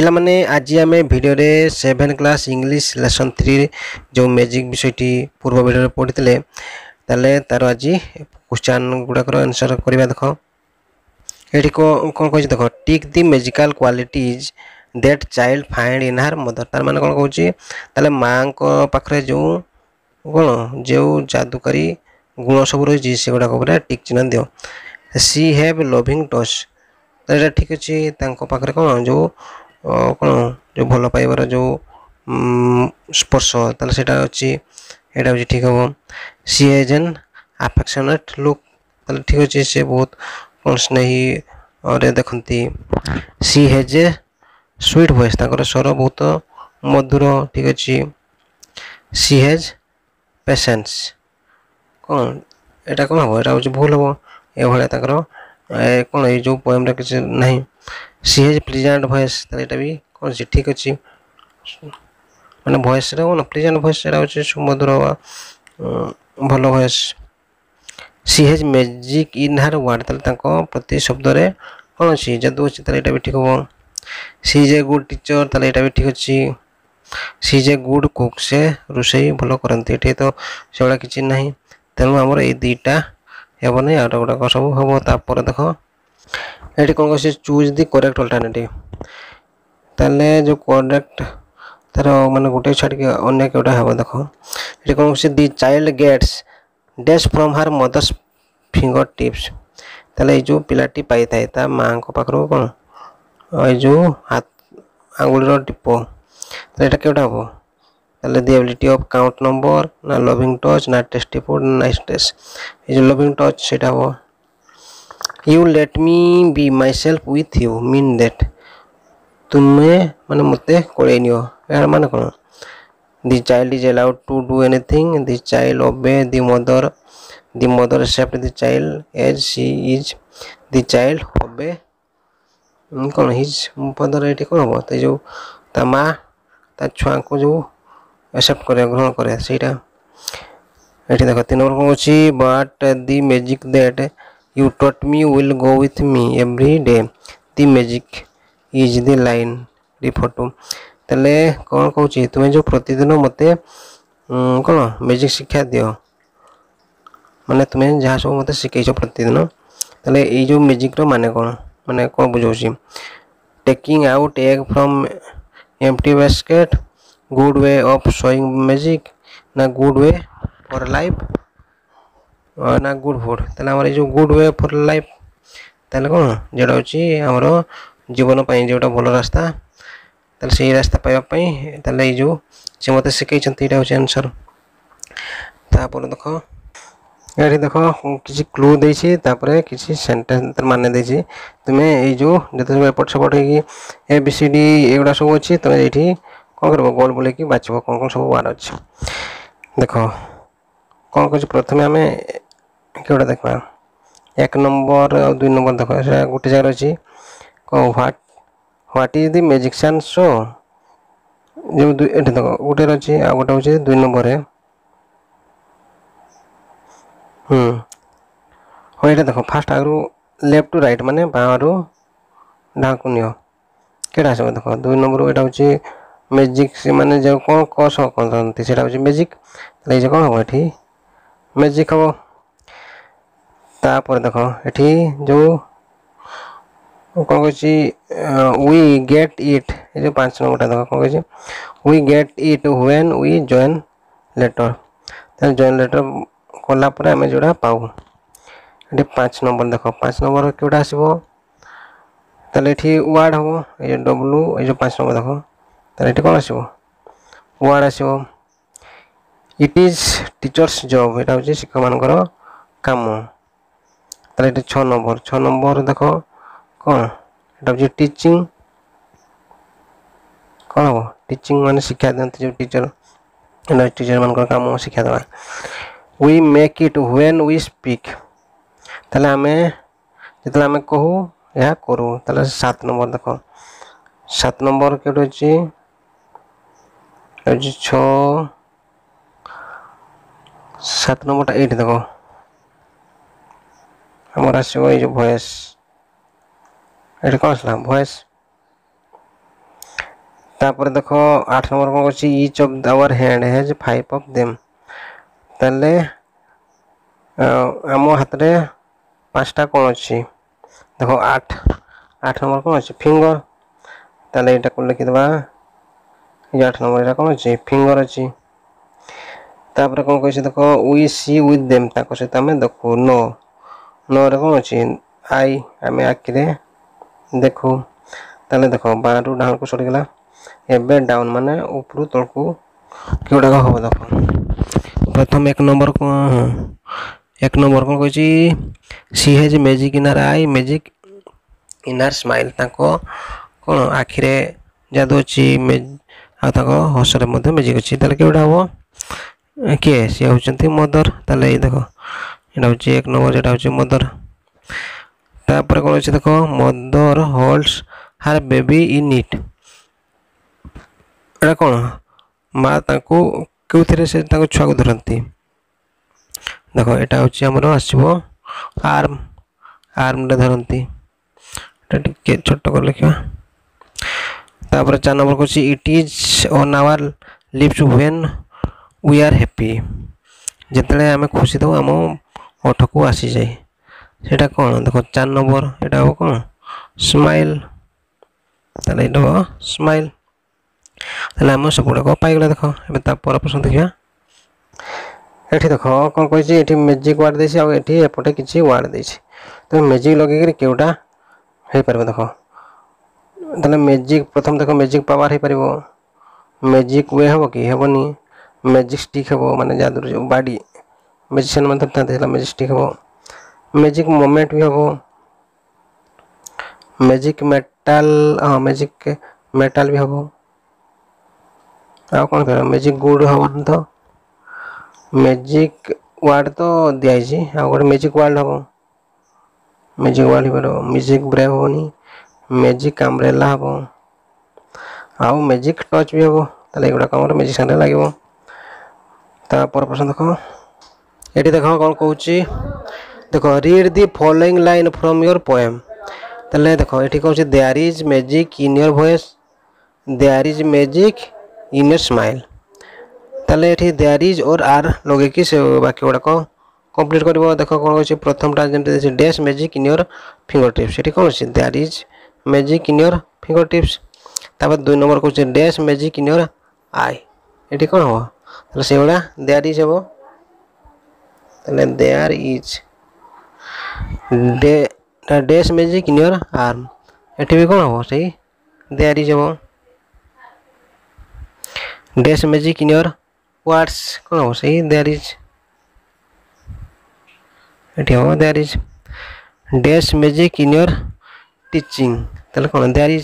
पिला माने आज आम भिडियो 7 क्लास इंग्लिश लेसन 3 जो मैजिक विषयटी पूर्व भिडियो पढ़ी तार आज क्वेश्चन गुड़ाक आंसर करवा देख ये कौन कह देख टिक the magical qualities that child find in her mother तार माने कौन कहूँ माँ को पाखरे जो कौन जो जादुकारी गुण सब रही से गुड़ाक टिक चिन्ह दियो सी हैव लविंग टच तो ये ठीक अच्छे पाखे कौन जो कौन जो भल पाइबार जो स्पर्श ताले सेटा अच्छी एटा अच्छी ठीक हम she has an affectionate look ताले ठीक अच्छे से बहुत कौन स्नेही और देखती she has a sweet voice ताकर स्वर बहुत मधुर ठीक अच्छे सी हैज पेशेंस कौन एटा कौन हम एटा हूँ भूल हम ये कौन ये जो पोएम किसी ना सी हैज प्लीजेंट वॉइस ताले भी कौन सी ठीक अच्छे मैंने वॉइस कौन प्लीजेंट वॉइस हूँ सुमधुर भल voice she has magic in her word ताले प्रति शब्द रे कौन अच्छी जादू अच्छी ताले भी ठीक हम she is a good teacher ताले भी ठीक अच्छे she is a good cook से रोषे भल करती ये तो से भाया किसी ना तेणु आमर ये दुईटा हेब नहीं आउट गुड़ाक सब हम तापर देख ये कौन कह चूज द करेक्ट अल्टरनेटिव ताले जो करेक्ट तार माने गोटे छाड़ के अन्य कौटा हे देख ये कौन कह the child gets dash from her mother's finger tips ताले जो पिलाटी पाई थाए ता माँ को पाखर कौन ये जो हाथ आंगुलीर टीप ताले एटा केउटा हम ताले the ability of count number ना लविंग टच ना टेस्टी फूड ना स्ट्रेस ये जो लविंग टच सेटा हम you let me be my self with you mean that तुम्हें माने मते कोड़े नियो यार माने कौन the child is allowed to do anything the child obey the mother accept the child as she is the child obey कौन his पदर ये कौन हम तो जो ता माँ ता छुआ को जो एक्सेप्ट करे ग्रहण करे सेटा ये देख 3 नंबर कौन अच्छी but the magic that you taught me will go with me every day the magic is the line री फोटो ताले कौन कहूँ तुम्हें जो प्रतिदिन मते कौन मैजिक शिक्षा दियो माने तुम्हें जहाँ सब मत शिखै प्रतिदिन ताले ये जो मैजिक रो माने कौन बुझाऊँ taking out egg from empty basket good way of showing magic ना गुड वे फॉर लाइफ ना गुड फूड ताले आमर जो गुड वे फॉर लाइफ ताले कौन जेटा होची आमर जीवन पाई जोटा भल रास्ता ताले से रास्ता पाइबा ताले जो से मत शिखै यहाँ हूँ आंसर तापर देख ये देख किसी क्लू देछि तापर किसी सेंटेंस माने देछि तुम्हें ये जो जो एपट सेपट हो ABCD एगुड़ा सब अच्छी तुम्हें ये कौन कर गोल बुले कि बाछब कौन कौन सब वार अच्छे देख कौन कह प्रथम आम कौटा देखा 1 नंबर और 2 नंबर देख गोटे जगह अच्छी कौन what is the magician show जो ये देख गोटे अच्छी आ गोटे हूँ 2 नंबर हाँ ये देख फास्ट आगु लेफ्ट टू राइट माने बाहर ढाक नियो केटा आस देख 2 नंबर यहाँ हूँ मैजिक से माने जो कौन कस कहते से हूँ मैजिक ये कौन हम ये मैजिक हम तापर देख ये जो कौन कह वी गेट इट ये 5 नंबर देख कौन कह we get it when we join letter join letter कलापर आम जोड़ा पाऊ ये 5 नंबर देख 5 नंबर कौटा आसो ये वार्ड हम ये डब्लू ये 5 नंबर देख ताले कौन आसो वार्ड आसो इट इज टीचर्स जॉब यहाँ हूँ शिक्षक मानकर काम ताले 6 नंबर देख कौन यहाँ हूँ टीचिंग कौन हम टीचिंग माने शिक्षा दिखती जो टीचर टीचर मानकर काम शिक्षा देवा we make it when we speak ताले आमे जितने आमे कहू या करूँ ताले 7 नंबर देख 7 नंबर के 6 7 नंबर ये देख हमारा ये जो वॉइस ये कौन आसला वॉइस तापर देखो 8 नंबर कौन कहछि each of our hand has 5 of them ताले आम हाथ रे 5टा कौन अछि देखो 8 नंबर कौन अछि फिंगर ताले एटा को लिखि देबा 8 नंबर एटा कौन अछि फिंगर अछि तापर कौन कहछि देखो वी सी विथ देम ताको सहित हमें देखो नो रे कौन अछि आई हमें आखिरे देखो ताले देखो बारु डाउन को सरी गेला एबे डाउन माने ऊपर तळकू केउडा हो देखो प्रथम 1 नंबर को 1 नंबर को कहछि she has magic in her eye magic in her smile ताको कोन आखिरे जादू अछि आ ताको हसरे मध्ये मैजिक अछि ताले केउडा हो के सी होचंती मदर ताले देखो एटा होछि 1 नंबर एटा होछि मदर तापर कोन अछि देखो mother holds her baby in it एटा कोन माँ ताको केउथिरे से ताको छुआ को धरंती देखो एटा होछि हमरो आसीबो आर्म रे धरंती एटा टिके छोट कर लिखा तापर 4 नंबर को it is on our lips when we are happy जेतले हमें खुशी दो हम ओठ को आसी जाए सेटा कोन देखो 4 नंबर एटा हो कोन स्माइल ताले एटा स्माइल ताले हम सब गुडा को पाई गेला देखो एबे ता पर प्रश्न देखिया एठी देखो कोन कहै छी एठी मैजिक वर्ड देछि आ एठी एपटे किछि वर्ड देछि तो मैजिक लगे के केउडा हे परबे देखो ताले मैजिक प्रथम देखो मैजिक पावर हे परबो मैजिक वे हबो कि हेबोनी मैजिक स्टिक हबो माने जादू बाडी मैजिशियन मतलब ता देला मैजिक स्टिक हबो मैजिक मोमेंट भी हबो मैजिक मेटल मैजिक मेटल भी हबो आ कोन कर मैजिक गुड हबो तो मैजिक वर्ड तो दिया छी आ गोटे मैजिक वर्ड हबो मैजिक वर्ड हिबो मैजिक ब्रेव होनी मैजिक अम्ब्रेला हबो आ मैजिक टच भी हबो ताले एगुडा कमर मैजिक संगे लागिबो ता पर प्रश्न देखो एठी देखो कोन कहूची देखो read the following line from your poem ताले देखो एठी कहूची there is magic in your voice there is magic in your smile ताले एठी देयर इज और आर लगे कि से वाक्य गुडा को कंप्लीट करबो देखो कोन कहूची प्रथमटा जेमते dash magic in your finger tips एठी कोन अछि there is magic in your finger tips तापर 2 नंबर कहूची dash magic in your eye एठी कोन हो ताले सेउडा देयर इज हबो ताले there is dash magic in your arm एठी भी कोन हो सही देयर इज हबो dash magic in your words कोन हो सही देयर इज एठी हो there is dash magic in your teaching ताले कोन there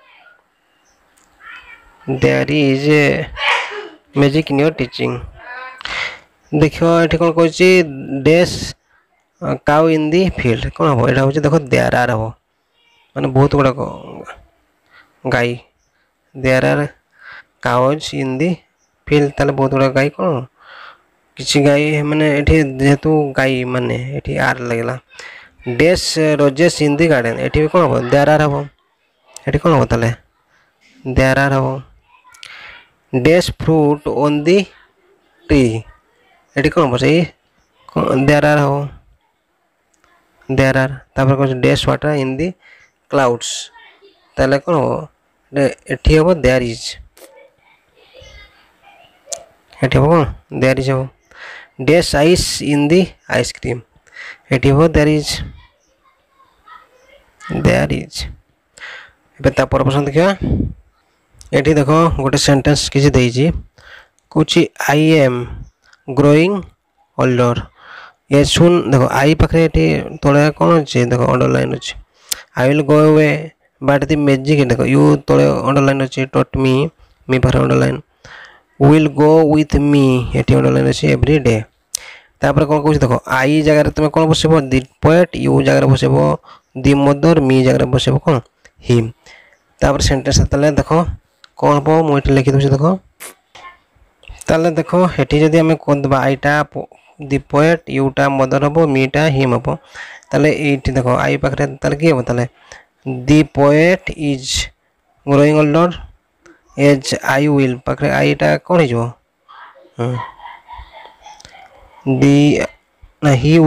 is magic in your teaching देखो एठी कोन कहछि dash cow in the field कोन हो एटा होछि देखो देयर आर हो माने बहुत गुडा गाई there are cows in the field ताले बहुत गुडा गाई कोन किछि गाई माने एठी जेतु गाई माने एठी आर लागला dash roses in the garden एठी भी कोन हो देयर आर हो एठी कोन हो ताले देयर आर हो dash fruit on the tree एठी कोन हो सही देयर आर हो देयर आर तापर को dash water in the clouds ताले कोन हो एठी हो देयर इज एठी हो देयर इज हो dash ice in the ice cream एठी हो देयर इज एबे ता पर प्रश्न देखिया एठी देखो गोटे सेंटेंस किछि देई छी कुछ आई एम ग्रोइंग ओल्डर ये सुन देखो आई पाखरे एठी तोळे कोन अछि देखो अंडरलाइन अछि I will go away but the magic देखो यू तोळे अंडरलाइन अछि टॉट मी पाखरे underline will go with me एठी अंडरलाइन अछि एवरी डे तापर कोन कहू देखो आई जगह रे तुमे कोन बसेबो द पोएट यू जगह रे बसेबो द मदर मी जगह रे बसेबो कोन हिम तापर सेंटेंस तले देखो कोन पो मु एठी लिखि दउछि देखो ताले देखो एठी जदी हमें कोन दबा आईटा द पोएट यूटा मदर हबो मीटा हिम हबो ताले एठी देखो आई पाखरे ताले की हबो ताले the poet is growing older as I will पाखे आईटा कौन हो दी he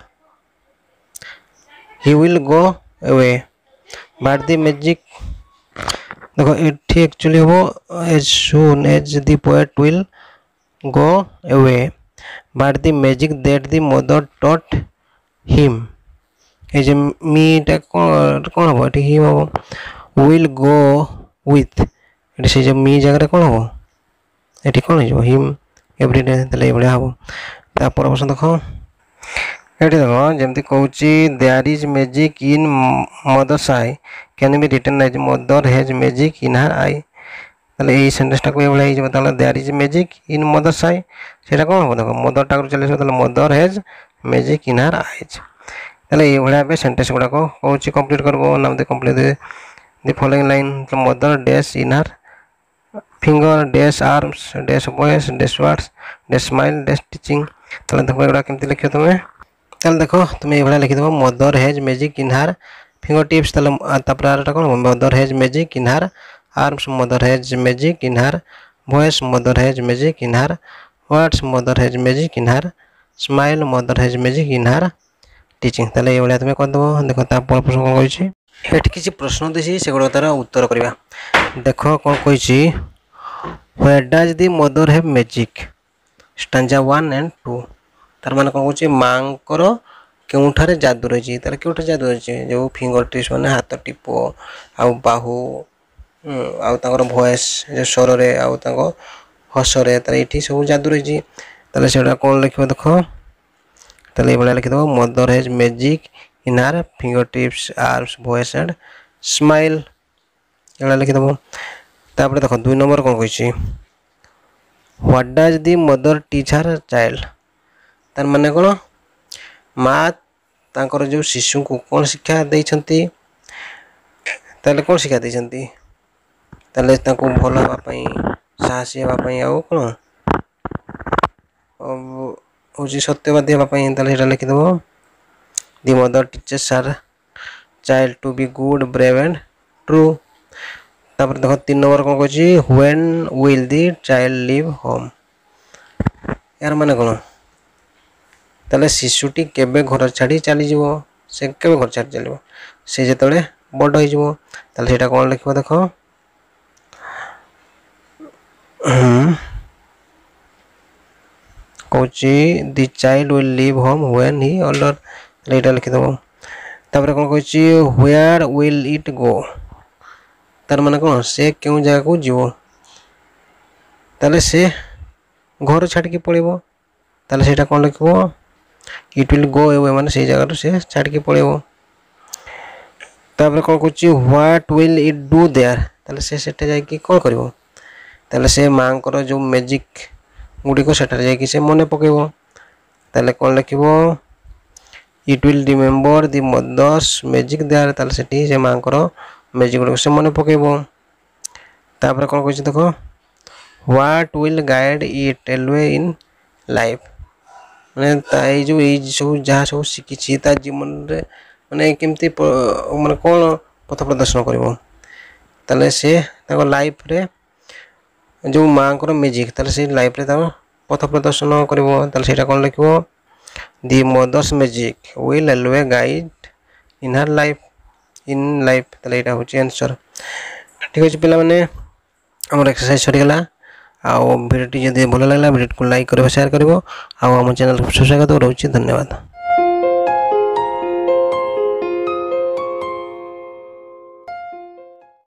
will go away but the magic देखो ये एक्चुअली हम as soon as the poet will go away but the magic that the mother taught him ये मीटा कौन हम ये हिम हम विल गो विथ से जो मी जगह कौन हम ये कौन हो हिम एवरीडे ये हम तापर प्रश्न देख ये देख जमी कौन there is magic in mother's eye can be written as mother has magic in her eye ताले ये सेंटेंसटा को ये there is magic in mother's eye से कौन हम देख मदर टाक चले mother has magic in her eyes ताले ये भाई सेंटेंस गुड़ाक कौन कंप्लीट करबो नाम दे complete the following line mother dash in her finger dash arms dash voice dash words dash smile dash teaching ताले देखो एगुड़ा केमती लिख तुम्हें ताले देखो तुम्हें ये लिखिदेव mother has magic in her finger tips तापर कौन mother has magic in her arms mother has magic in her voice mother has magic in her words mother has magic in her smile mother has magic in her teaching ताले ये तुम्हें करदेव देख तापर प्रश्न कौन कही किसी प्रश्न देसी से गुड़ा तार उत्तर करवा देख कौन कही where does the mother have magic stanza 1 and 2 तार माने कौन कहे माँ क्योंठारे जादू रही तार क्यों जादू रही जो फिंगर टिप्स मैंने हाथ टीप आ बाहु आर भॉइस जो स्वर रे हसरे तार ये सब जादू रही ताले से कौन लिख देख ताले ये लिखिदेव mother has magic in her finger tips arms voice and smile ये लिखिदेव तापर देख 2 नंबर कौन कही what does the mother teach her child तार माने कौन माँ तांकर जो शिशु को कौन शिक्षा देइछंती ताले कौन शिक्षा देइछंती ताले तांको भल होगापाई साहसी होगापाई आ कौन हूँ सत्यवादी होगापाई ताले सेटा लिखिदेव the mother teachers her child to be good brave and true तापर देख 3 नंबर कौन कही when will the child leave home यार माने कौन ताले शिशुटी केबे घर छाड़ी चली जीवो से केबे घर छाड़ी चलो से जेतले बड़ हो ताले सेटा कौन लिखबो देख कौची the child will leave home when he older एटा लिखिदेव तापर कौन कही व्हेयर विल इट गो तार माने कौन से क्यों जगह को जीव ताले से घर छाड़ के पड़ेबो ताले सेटा कौन लिखबो इट विल गो अवे माने से जगह से छाड़ के पड़ेबो तापर कौन कही what will it do there ताले से सेटा जाय कि कौन करबो ताले से मां को जो मैजिक गुडी को सेटा जाय कि से मने पकेबो ताले कौन लिखबो it will remember the mother's magic there ताले सेठी से मां को मैजिक गुडी से मने पकेबो तापर कौन कही देखो what will guide it always in life माने जो सब जहाँ सब शिखी जीवन रे माने केमती माने कौन पथ प्रदर्शन कर से लाइफ रे जो माँ को मैजिक ताले से लाइफ रे पथ प्रदर्शन कर कौन लिख the mother's magic will always guide in her life ताले यहाँ हूँ आंसर ठीक अच्छे पिला माने आम एक्सरसाइज सरीगला भिडियो जब भल लगा भिडियो को लाइक कर शेयर कर आम चैनल को सब्सक्राइब रोचे धन्यवाद।